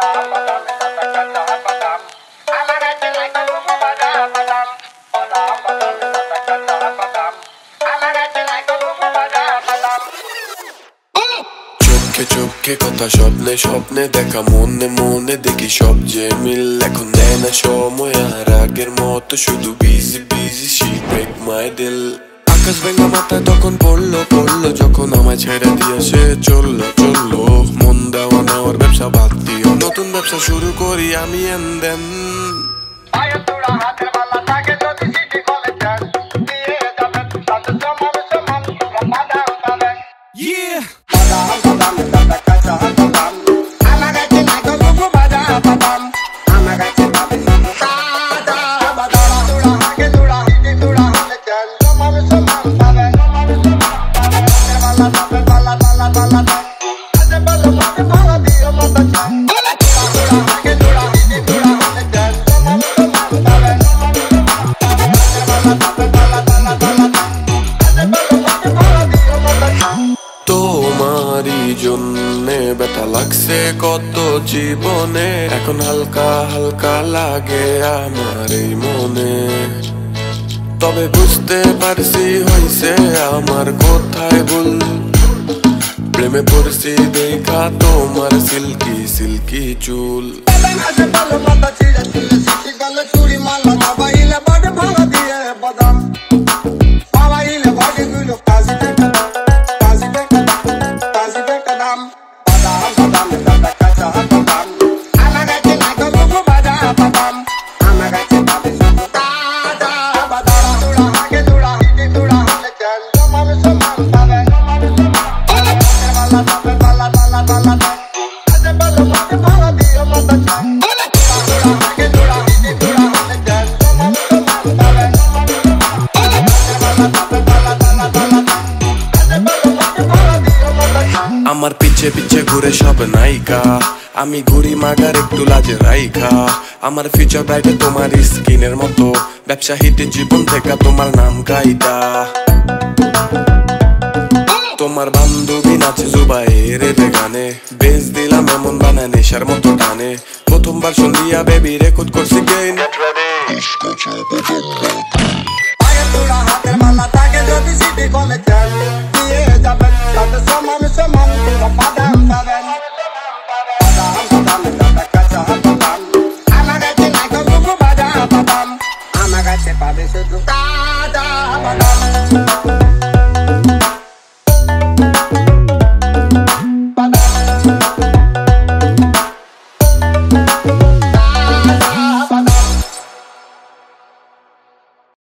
চোখে চোখে কথা স্বপ্নে স্বপ্নে দেখা মনে মনে দেখি সব যে মিল এখন দেয় না সময় আর আগের মতো শুধু busy busy she break my দিল আকাশ ভেঙা মাথায় তখন পড়লো পড়লো যখন আমায় ছেড়ে দিয়ে সে চললো চললো মন দেওয়া নেওয়ার ব্যবসা বাদ দিও নতুন ব্যবসা শুরু করি আমি and then তোমারই জন্যে ব্যথা লাগছে কত জীবনে এখন হালকা হালকা লাগে আমার এই মনে তবে বুঝতে পারছি হইছে আমার কোথায় ভুল প্রেমে পড়ছি দেখা তোমার সিল্কি সিল্কি চুল আমার পিছে পিছে ঘুরে সব নায়িকা আমি ঘুরি মাগার একটু লাজে রাইখা আমার ফিউচার ব্রাইটে তোমার স্কিনের মতো ব্যবসা হিটে জীবন থেকে তোমার নাম গাইতা তোমার বান্ধবী নাচে জুবাইরের গানে বেশ দিলাম এমন বানায় নেশার মতো টানে প্রথমবার শুনিয়া বেবি রেকর্ড করছি গেইন হাতের মালা থাকে যদি সিটি বলে চান দিয়ে যাবেন তাতে সমান সমান বাদাম পাবেন